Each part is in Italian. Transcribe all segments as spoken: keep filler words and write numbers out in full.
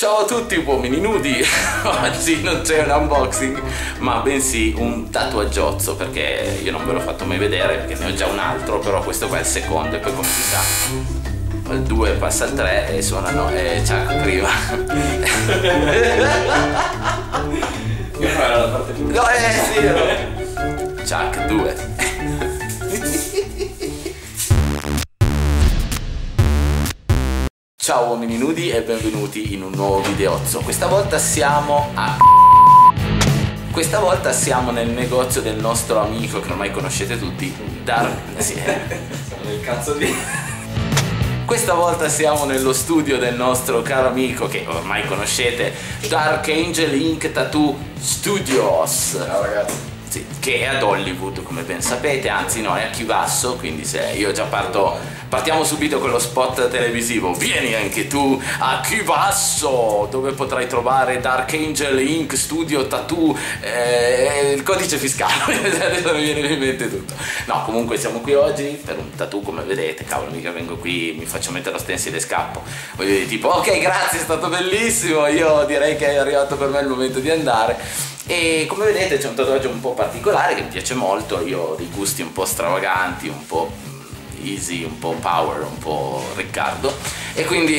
Ciao a tutti uomini nudi, oggi non c'è un unboxing ma bensì un tatuaggiozzo, perché io non ve l'ho fatto mai vedere perché ne ho già un altro, però questo qua è il secondo e poi come si sa il due passa al tre e suonano e Chuck prima. Io farò la parte più... No, eh sì, no. Chuck due. Ciao uomini nudi e benvenuti in un nuovo videozzo. Questa volta siamo a... Questa volta siamo nel negozio del nostro amico che ormai conoscete tutti, Dar... Sì. Siamo nel cazzo di... Questa volta siamo nello studio del nostro caro amico che ormai conoscete, Dark Angel Ink Tattoo Studios. Ciao ragazzi. Sì, che è ad Hollywood come ben sapete, anzi no, è a Chivasso, quindi se io già parto, partiamo subito con lo spot televisivo. Vieni anche tu a Chivasso, dove potrai trovare Dark Angel Ink Studio Tattoo, eh, il codice fiscale, adesso mi viene in mente tutto. No, comunque siamo qui oggi per un tattoo, come vedete, cavolo, mica vengo qui, mi faccio mettere lo stencil e scappo. Voglio dire, tipo, ok grazie, è stato bellissimo, io direi che è arrivato per me il momento di andare. E come vedete c'è un tatuaggio un po' particolare che mi piace molto, io ho dei gusti un po' stravaganti, un po' easy, un po' power, un po' Riccardo, e quindi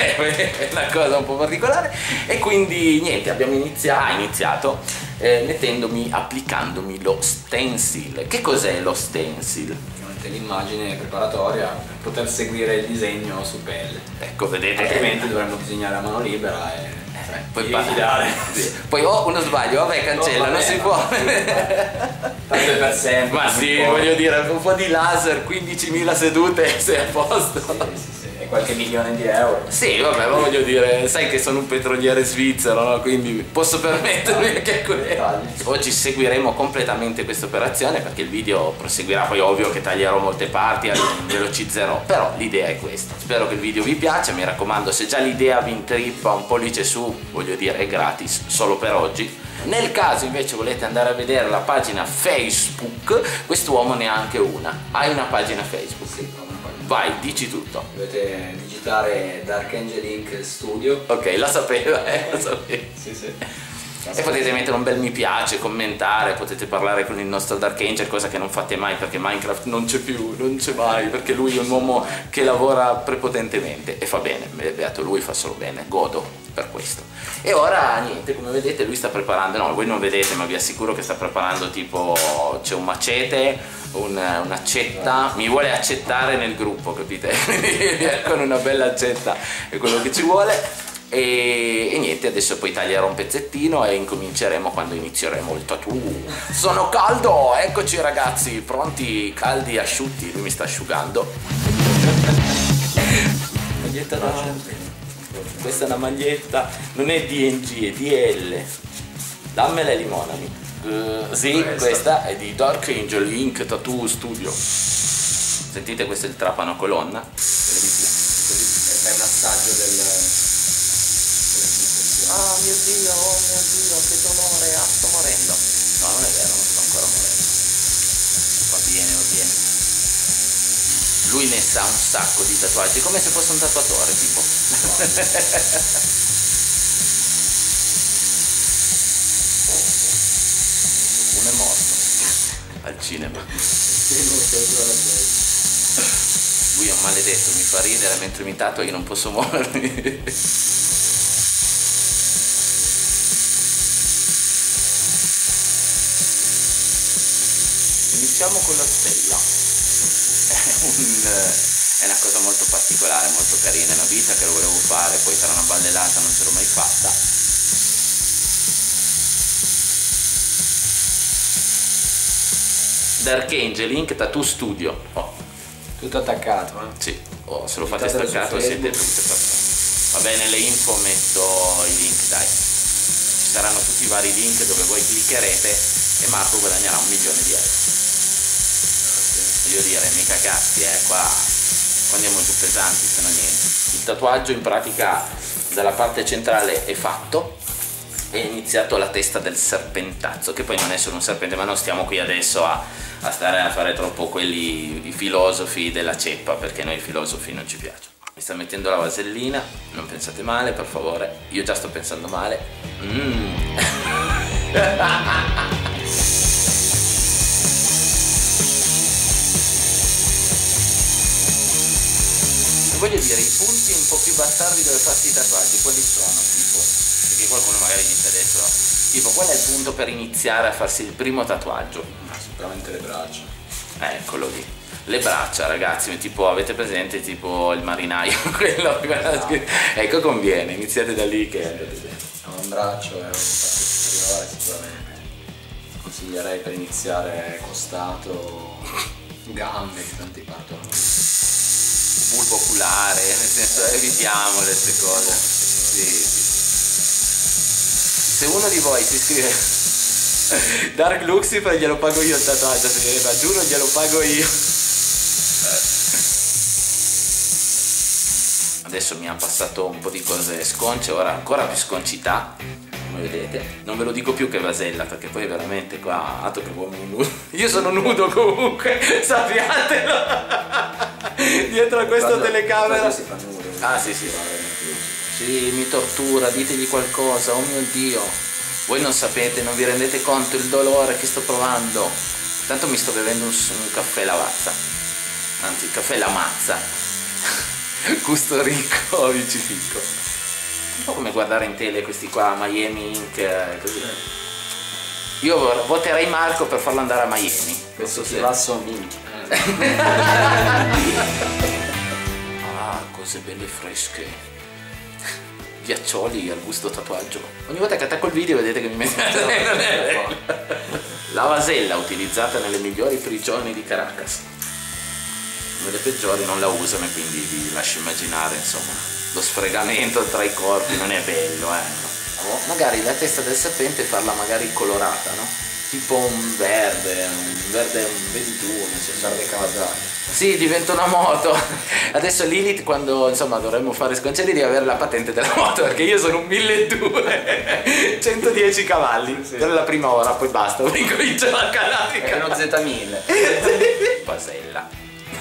è una cosa un po' particolare. E quindi niente, abbiamo iniziato, ha iniziato eh, mettendomi, applicandomi lo stencil. Che cos'è lo stencil? L'immagine preparatoria per poter seguire il disegno su pelle. Ecco, vedete, altrimenti che... dovremmo disegnare a mano libera e eh, poi fidare. Sì. Poi ho oh, uno sbaglio, vabbè, cancella, no, vabbè, non si può. Tanto per sempre. Ma sì, voglio dire, un po' di laser, quindicimila sedute, sei a posto. Sì, sì, sì. E qualche milione di euro. Sì, vabbè, ma voglio dire, sai che sono un petroliere svizzero, no? Quindi posso permettermi anche quello. Oggi seguiremo completamente questa operazione perché il video proseguirà, poi ovvio che taglierò molte parti, velocizzerò, però l'idea è questa. Spero che il video vi piaccia, mi raccomando, se già l'idea vi intrippa, un pollice su, voglio dire, è gratis, solo per oggi. Nel caso invece volete andare a vedere la pagina Facebook, quest'uomo ne ha anche una. Hai una pagina Facebook? Sì, ho una pagina. Vai, dici tutto. Dovete digitare Dark Angel Ink Studio. Ok, la sapeva, eh, la sapeva. Sì, sì. E potete mettere un bel mi piace, commentare, potete parlare con il nostro Dark Angel, cosa che non fate mai perché Minecraft non c'è più, non c'è mai, perché lui è un uomo che lavora prepotentemente e fa bene, beato lui, fa solo bene, godo per questo. E ora niente, come vedete lui sta preparando, no, voi non vedete ma vi assicuro che sta preparando tipo, c'è un macete, un, un'accetta, mi vuole accettare nel gruppo, capite? Con una bella accetta è quello che ci vuole. E, e niente, adesso poi taglierò un pezzettino e incominceremo quando inizieremo il tattoo. Sono caldo, eccoci ragazzi, pronti, caldi, asciutti, lui mi sta asciugando. Maglietta da... Questa è una maglietta, non è D N G, è D L. Dammela e limonami. Uh, sì, questa è di Dark Angel Ink Tattoo Studio. Sentite, questo è il trapano colonna. È un assaggio del... Ah mio Dio, oh mio Dio, che dolore, ah, sto morendo. No, non è vero, non sto ancora morendo. Va bene, va bene. Lui ne sa un sacco di tatuaggi, come se fosse un tatuatore, tipo. Uno è morto al cinema. Lui è un maledetto, mi fa ridere mentre mi tatua, io non posso muovermi. Iniziamo con la stella. È, un, è una cosa molto particolare, molto carina, è una vita che lo volevo fare, poi sarà una ballellata, non ce l'ho mai fatta. Dark Angel Ink Tattoo Studio. Oh. Tutto attaccato, eh? Sì, oh, se lo fate staccato siete tutte fatte. Va bene, nelle info metto i link, dai. Ci saranno tutti i vari link dove voi cliccherete e Marco guadagnerà un milione di euro. Voglio dire, mica cazzi, eh, qua andiamo giù pesanti, se no niente. Il tatuaggio in pratica dalla parte centrale è fatto, è iniziato la testa del serpentazzo, che poi non è solo un serpente, ma non stiamo qui adesso a, a stare a fare troppo quelli i filosofi della ceppa, perché noi filosofi non ci piacciono. Mi sta mettendo la vasellina, non pensate male per favore, io già sto pensando male. Mm. Voglio dire, i punti un po' più bastardi dove farsi i tatuaggi, quali sono tipo? Perché qualcuno magari dice adesso, tipo qual è il punto per iniziare a farsi il primo tatuaggio? Sicuramente le braccia. Eccolo lì. Le braccia, ragazzi, tipo avete presente tipo il marinaio, quello, no. Ecco, conviene, iniziate da lì che andate bene. Un braccio è un passo superiore sicuramente. Consiglierei per iniziare costato, gambe che tanti partono. Bulbo oculare, nel senso evitiamo queste cose. Sì, sì. Se uno di voi si iscrive Dark Lucifer glielo pago io il tatuaggio, se ma giuro glielo pago io. Adesso mi hanno passato un po' di cose sconce, ora ancora più sconcità, come vedete. Non ve lo dico più che vasella, perché poi veramente qua, altro che uomini nudi. Io sono nudo comunque, sappiatelo. Dietro a questa quando, telecamera quando si fa nudo, ah sì sì sì, mi tortura, ditegli qualcosa, oh mio Dio, voi non sapete, non vi rendete conto il dolore che sto provando. Tanto mi sto bevendo un, un caffè Lavazza, anzi il caffè Lamazza. Gusto ricco, vi ci fico. Un po' come guardare in tele questi qua Miami Inc, così. Io voterei Marco per farlo andare a Miami. Questo si va a minchia. Ah, cose belle fresche. Ghiaccioli al gusto tatuaggio. Ogni volta che attacco il video vedete che mi mette la vasella utilizzata nelle migliori prigioni di Caracas. Nelle peggiori non la usano e quindi vi lascio immaginare, insomma, lo sfregamento tra i corpi non è bello, eh. Magari la testa del serpente farla magari colorata, no? Tipo un verde, un verde, un vedi tu, un verde Kawasaki. Sì, diventa una moto. Adesso Lilith, quando insomma dovremmo fare sconcelli, di avere la patente della moto, perché io sono un milleduecento, centodieci cavalli, sì, sì. Per la prima ora, poi basta, poi incomincio la calarica. È uno Z mille. Vasella.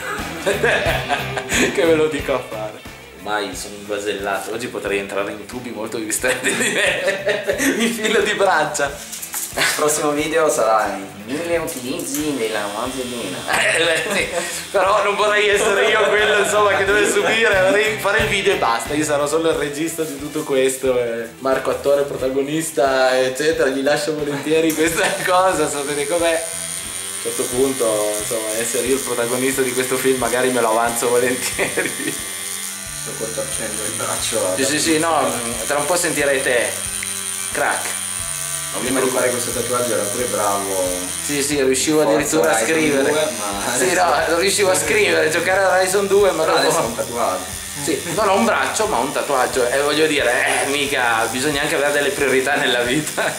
Che ve lo dico a fare. Ormai sono invasellato, oggi potrei entrare in tubi molto più stretti di me. Mi filo di braccia. Il prossimo video sarà i mille utilizzi della vasellina. Eh, sì. Però non vorrei essere io quello, insomma, che deve subire, vorrei fare il video e basta. Io sarò solo il regista di tutto questo, eh. Marco attore, protagonista, eccetera. Gli lascio volentieri questa cosa, sapete com'è. A un certo punto, insomma, essere io il protagonista di questo film magari me lo avanzo volentieri. Sto contorcendo il braccio. Sì, sì, sì, no, tra un po' sentirete crack. Prima di fare questo tatuaggio era pure bravo. Sì, sì, riuscivo addirittura a scrivere. due, ma sì, no, riuscivo a scrivere, giocare a Horizon due, ma dopo... adesso ho un tatuaggio. Sì, non ho un braccio, ma un tatuaggio. E voglio dire, eh, mica, bisogna anche avere delle priorità nella vita.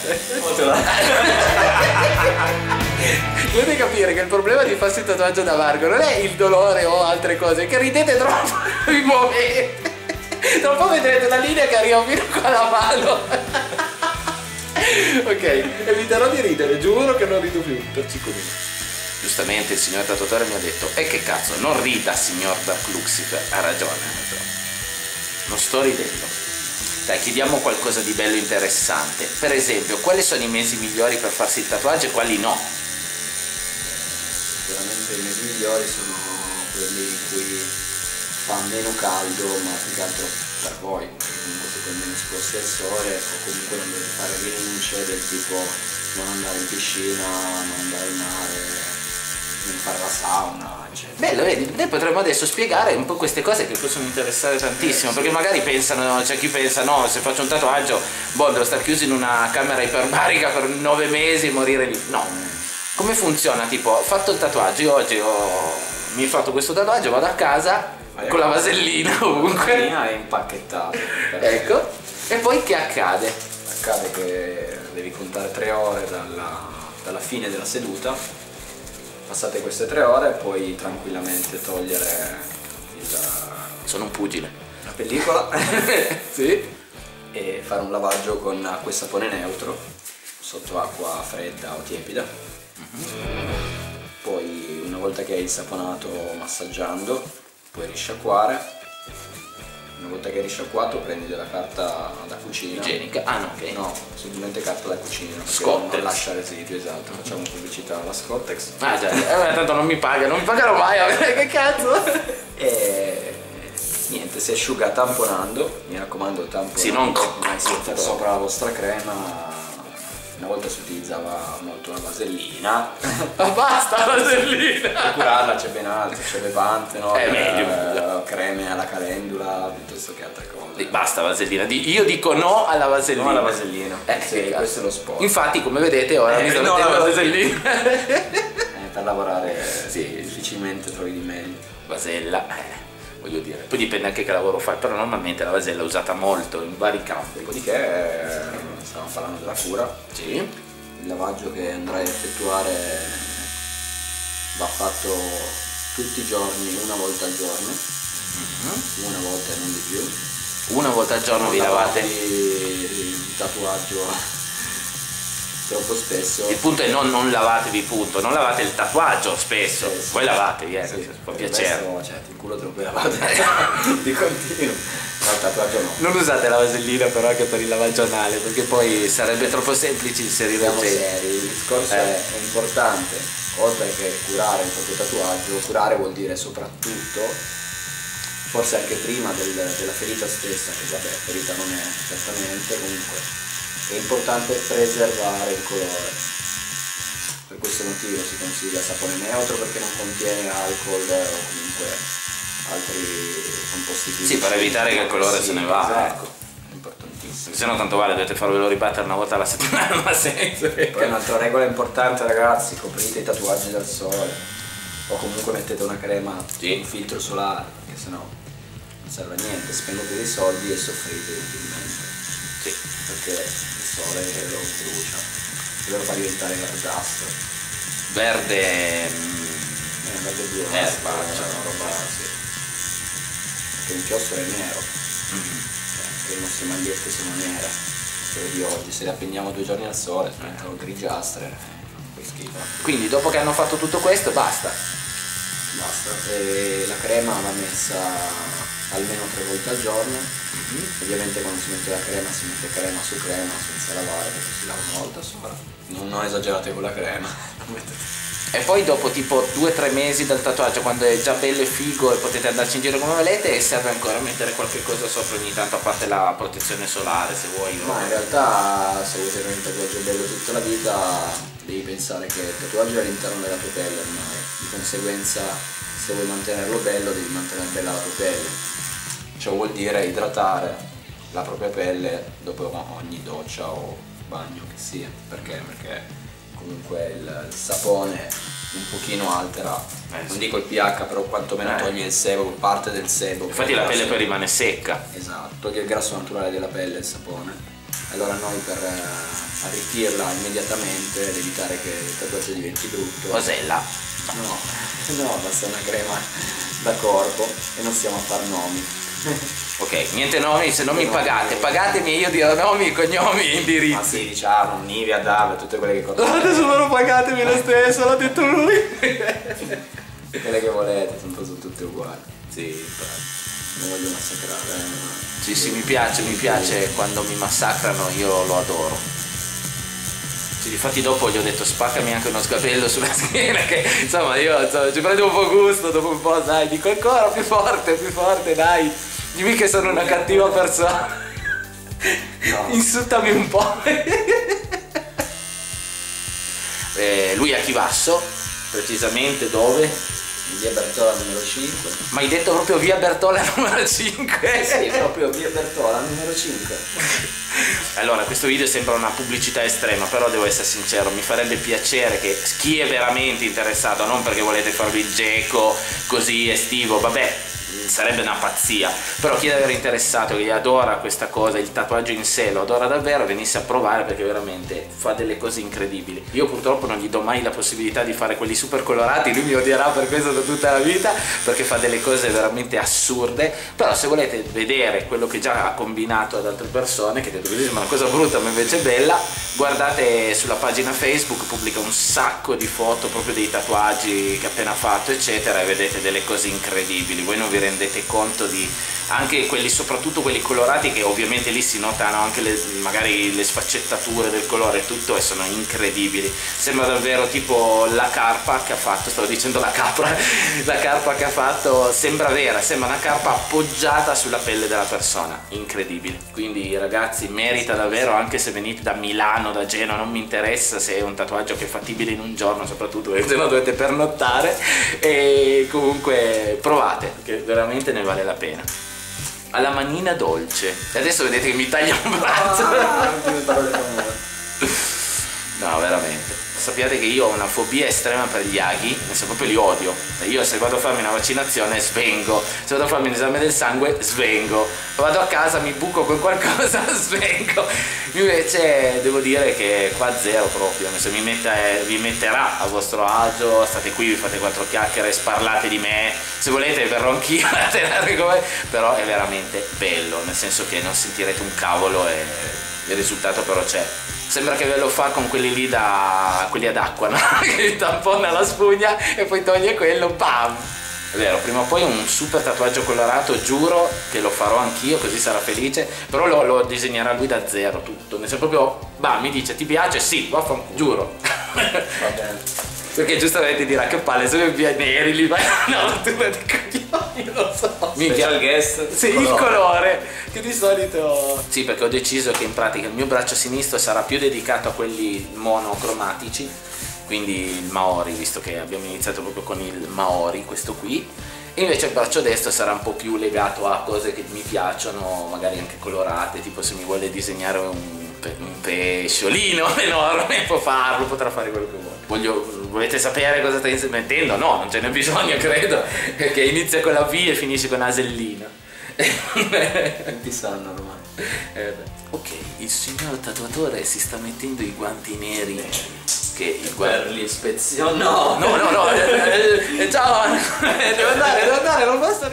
Dovete capire che il problema di farsi il tatuaggio da Marco non è il dolore o altre cose, è che ridete troppo, vi muovete. Tra un po' vedrete la linea che arriva fino qua alla mano. Ok, eviterò di ridere, giuro che non rido più per cinque minuti. Giustamente il signor tatuatore mi ha detto: e che cazzo, non rida signor Dark Lucifer. Ha ragione, ha ragione. Non sto ridendo. Dai, chiediamo qualcosa di bello interessante. Per esempio, quali sono i mesi migliori per farsi il tatuaggio e quali no? Sicuramente i mesi migliori sono quelli in cui fa meno caldo, ma più che altro per voi, perché comunque siete meno esposti al sole, o comunque non dovete fare rinunce del tipo non andare in piscina, non andare in mare, non fare la sauna, eccetera. Bello, vedi, noi potremmo adesso spiegare un po' queste cose che possono interessare tantissimo, perché magari pensano, c'è chi pensa, no, se faccio un tatuaggio, boh, devo stare chiuso in una camera iperbarica per nove mesi e morire lì. No, come funziona? Tipo, ho fatto il tatuaggio, io oggi ho... mi ho fatto questo tatuaggio, vado a casa con la vasellina ovunque. La vasellina è impacchettata. Ecco, e poi che accade? Accade che devi contare tre ore dalla, dalla fine della seduta. Passate queste tre ore, puoi tranquillamente togliere il, sono un pugile, la pellicola. sì. E fare un lavaggio con acqua e sapone neutro sotto acqua fredda o tiepida. Mm-hmm. Poi una volta che hai insaponato massaggiando puoi risciacquare Una volta che è risciacquato prendi della carta da cucina. Igienica? Ah no, ok. No, semplicemente carta da cucina. Scottex. Non lascia residui, esatto. Facciamo pubblicità alla Scottex. Ah già, eh, tanto non mi paga, non mi pagano mai, che cazzo? E niente, si asciuga tamponando, mi raccomando tamponando. Sì, non mai sfruttare sopra la vostra crema. Una volta si utilizzava molto la vasellina. Ma basta la vasellina! Per curarla c'è ben altro, c'è levante, no? È meglio. Eh, creme alla calendula, piuttosto che altre cose. Basta vasellina, io dico no alla vasellina. No alla vasellina. Eh, sì, sì, questo è lo sport. Infatti, come vedete, ora Eh, mi sto no, mettendo la la vasellina. Eh, per lavorare Sì. difficilmente trovi di meglio. Vasella, eh, voglio dire. Poi dipende anche che lavoro fai, però normalmente la vasella è usata molto in vari campi. Dopodiché eh, stiamo parlando della cura. Sì. Il lavaggio che andrai a effettuare va fatto tutti i giorni, una volta al giorno, Mm-hmm. una volta e non di più. Una volta al giorno Non vi lavate. il tatuaggio troppo spesso. Il punto è non, non lavatevi, punto. Non lavate il tatuaggio spesso. Sì, sì. Voi lavatevi, eh, Sì, fa per il piacere. resto, cioè, il culo te lo puoi lavare di continuo. No, il tatuaggio no. Non usate la vasellina però anche per il lavaggio anale, perché poi sarebbe troppo semplice inserire Siamo il gel. seri, il discorso Eh. è, è importante, oltre che curare il proprio tatuaggio, curare vuol dire soprattutto, forse anche prima del- della ferita stessa, che vabbè, ferita non è certamente, comunque è importante preservare il colore. Per questo motivo si consiglia sapone neutro, perché non contiene alcol o comunque altri composti chimici. Sì, per evitare che il colore Sì, se ne va, esatto. ecco. È importantissimo. Se no tanto vale, dovete farvelo ribattere una volta alla settimana, non ha senso. Poi un'altra regola importante, ragazzi, coprite i tatuaggi dal sole o comunque mettete una crema, Sì. un filtro solare, perché sennò non serve a niente, spendete dei soldi e soffrite inutilmente, Sì. perché il sole lo brucia e lo fa diventare verdastro. Verde. mm, Eh, verde blu, Erba, cioè cioè, una roba, sì. Perché l'inchiostro è nero, mm. cioè, anche le nostre magliette sono nere, quelle di oggi, se le appendiamo due giorni al sole diventano grigiastre, eh, fa schifo. Quindi dopo che hanno fatto tutto questo basta. Basta. E la crema va messa almeno tre volte al giorno. Ovviamente quando si mette la crema si mette crema su crema senza lavare, perché si lava una volta sola. Non, non esagerate con la crema. E poi dopo tipo due tre mesi dal tatuaggio, quando è già bello e figo e potete andarci in giro come volete, serve ancora mettere qualche cosa sopra ogni tanto, a parte la protezione solare se vuoi. no? Ma in realtà se vuoi tenere un tatuaggio bello tutta la vita devi pensare che il tatuaggio è all'interno della tua pelle ormai. Di conseguenza se vuoi mantenerlo bello devi mantenere bella la tua pelle. Ciò vuol dire idratare la propria pelle dopo ogni doccia o bagno che sia. Perché? Perché comunque il, il sapone un pochino altera, Eh, non sì. dico il pH, però quantomeno Eh. toglie il sebo, parte del sebo. Infatti la pelle poi rimane secca. Esatto, toglie il grasso naturale della pelle, il sapone. Allora noi per eh, arricchirla immediatamente ed evitare che il tatuaggio diventi brutto. Cos'ella? No, no, basta una crema da corpo e non stiamo a far nomi. Ok, niente nomi, se non mi No. pagate, pagatemi e io dirò nomi, cognomi e Ma indirizzi. sì, diciamo, Nivea, Dave, tutte quelle che conoscete. Adesso però pagatemi lo stesso, l'ha detto lui. Quelle che volete, tanto sono tutte uguali. Sì, Non voglio massacrare. eh, ma- sì, sì, mi piace, mi piace quando mi massacrano, io lo adoro. Sì, difatti dopo gli ho detto spaccami anche uno sgabello sulla schiena, che insomma io insomma, ci prendo un po' gusto, dopo un po' dai, dico ancora più forte, più forte, dai, dimmi che sono una cattiva persona, No. insultami un po'. Eh, lui a Chivasso, precisamente dove? In via Bertola numero cinque. Ma hai detto proprio via Bertola numero cinque? Sì, proprio via Bertola numero cinque. Allora, questo video sembra una pubblicità estrema, però devo essere sincero, mi farebbe piacere che chi è veramente interessato, non perché volete farvi il geco così estivo, vabbè, sarebbe una pazzia, però chi è davvero interessato, che adora questa cosa, il tatuaggio in sé, lo adora davvero, venisse a provare perché veramente fa delle cose incredibili. Io purtroppo non gli do mai la possibilità di fare quelli super colorati, lui mi odierà per questo da tutta la vita, perché fa delle cose veramente assurde, però se volete vedere quello che già ha combinato ad altre persone, che detto così sembra una cosa brutta ma invece è bella, guardate sulla pagina Facebook, pubblica un sacco di foto proprio dei tatuaggi che ha appena fatto eccetera, e vedete delle cose incredibili. Voi non vi rendete conto di anche quelli, soprattutto quelli colorati, che ovviamente lì si notano anche le, magari le sfaccettature del colore e tutto, e sono incredibili. Sembra davvero tipo la carpa che ha fatto, stavo dicendo la capra, la carpa che ha fatto sembra vera, sembra una carpa appoggiata sulla pelle della persona, incredibile. Quindi ragazzi, merita davvero, anche se venite da Milano, da Genova, non mi interessa se è un tatuaggio che è fattibile in un giorno, soprattutto perché se no dovete pernottare, e comunque provate, perché veramente ne vale la pena. Alla manina dolce, e adesso vedete che mi taglia un braccio. No, veramente. Sappiate che io ho una fobia estrema per gli aghi, nel senso proprio li odio. Io se vado a farmi una vaccinazione svengo, se vado a farmi un esame del sangue svengo, vado a casa mi buco con qualcosa svengo. Invece devo dire che qua zero proprio, se mi mette, vi metterà a vostro agio, state qui, vi fate quattro chiacchiere, sparlate di me, se volete verrò anch'io a tenere come, però è veramente bello, nel senso che non sentirete un cavolo e il risultato però c'è. Sembra che ve lo fa con quelli lì da quelli ad acqua, no? Che tampona la spugna e poi toglie quello, bam! È vero, prima o poi un super tatuaggio colorato, giuro che lo farò anch'io, così sarà felice, però lo, lo disegnerà lui da zero tutto, nel senso proprio, bam, mi dice ti piace? Sì, vaffanculo, giuro. Va bene. Perché giustamente dirà che palle, sono i neri, li vai una rottura di coglioni, lo so. Special guest. Sì, colore. Il colore, che di solito... Sì, perché ho deciso che in pratica il mio braccio sinistro sarà più dedicato a quelli monocromatici, quindi il Maori, visto che abbiamo iniziato proprio con il Maori, questo qui, e invece il braccio destro sarà un po' più legato a cose che mi piacciono, magari anche colorate, tipo se mi vuole disegnare un, un pesciolino enorme può farlo, potrà fare quello che vuole. Voglio... Volete sapere cosa stai mettendo? No, non ce n'è bisogno, credo, perché inizia con la V e finisce con Asellina. Tutti sanno ormai. Eh, ok, il signor tatuatore si sta mettendo i guanti neri. Che il guanti... Per l'ispezione? No! No, no, no! eh, eh, ciao! Devo andare, devo andare, non basta!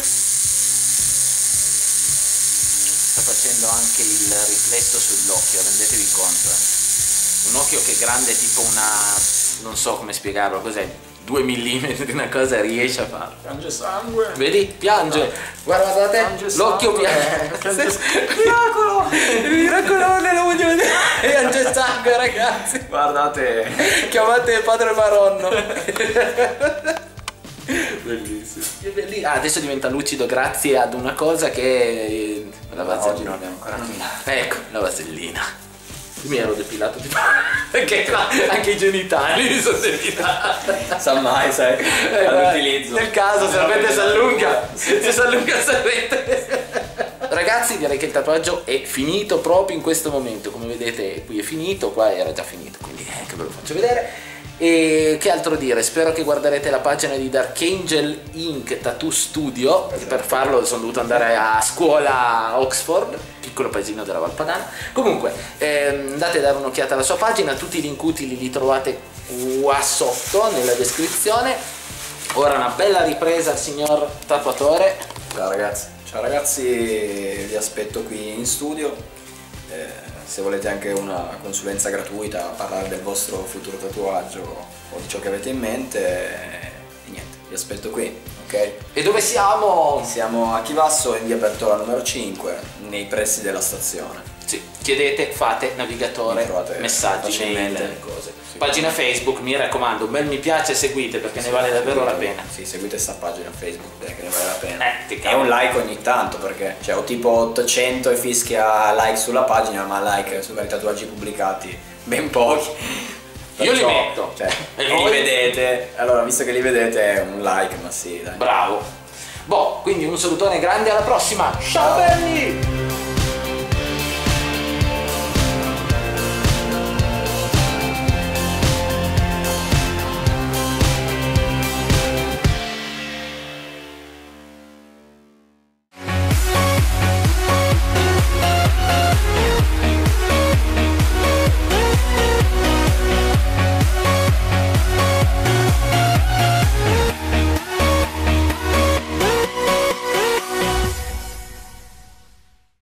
Sta facendo anche il riflesso sull'occhio, rendetevi conto. Eh. Un occhio che è grande tipo una... non so come spiegarlo, cos'è? due millimetri, una cosa riesce a farlo. Piange sangue. Vedi? Piange. Guarda, guardate, l'occhio piange. piange miracolo! Il miracolone lo voglio vedere. Piange sangue, ragazzi. Guardate. Chiamate padre Maronno. Bellissimo. Ah, adesso diventa lucido grazie ad una cosa che... La vasellina. Oggi non abbiamo ancora nominato. Ecco, la vasellina. Mi ero depilato tipo perché qua anche i genitali mi sono depilati. Sa mai, sai, eh, all'utilizzo. Nel caso se sapete si allunga, se si allunga sapete. Ragazzi, direi che il tatuaggio è finito proprio in questo momento. Come vedete qui è finito, qua era già finito, quindi eh, che ve lo faccio vedere. E che altro dire, spero che guarderete la pagina di Dark Angel Ink Tattoo Studio, esatto. Per farlo sono dovuto andare a scuola a Oxford, piccolo paesino della Valpadana. Comunque ehm, andate a dare un'occhiata alla sua pagina, tutti i link utili li trovate qua sotto nella descrizione. Ora una bella ripresa al signor tatuatore. Ciao ragazzi. Ciao ragazzi, vi aspetto qui in studio. Eh, se volete anche una consulenza gratuita, parlare del vostro futuro tatuaggio o di ciò che avete in mente, e niente, vi aspetto qui, ok? E dove siamo? Siamo a Chivasso, in via Bertola numero cinque, nei pressi della stazione. Sì, chiedete, fate navigatore, messaggi, mail, cose. Sì. Pagina Facebook, mi raccomando, un bel mi piace, seguite perché sì, ne vale davvero la pena. Sì, seguite sta pagina Facebook perché ne vale la pena. Eh, e un like ogni tanto perché cioè, ho tipo ottocento e fischia like sulla pagina, ma like su vari tatuaggi pubblicati ben pochi. Perciò, io li metto. Cioè, e, e li vedete, allora visto che li vedete un like, ma sì, dai. Bravo. Boh, quindi un salutone grande, alla prossima. Ciao belli!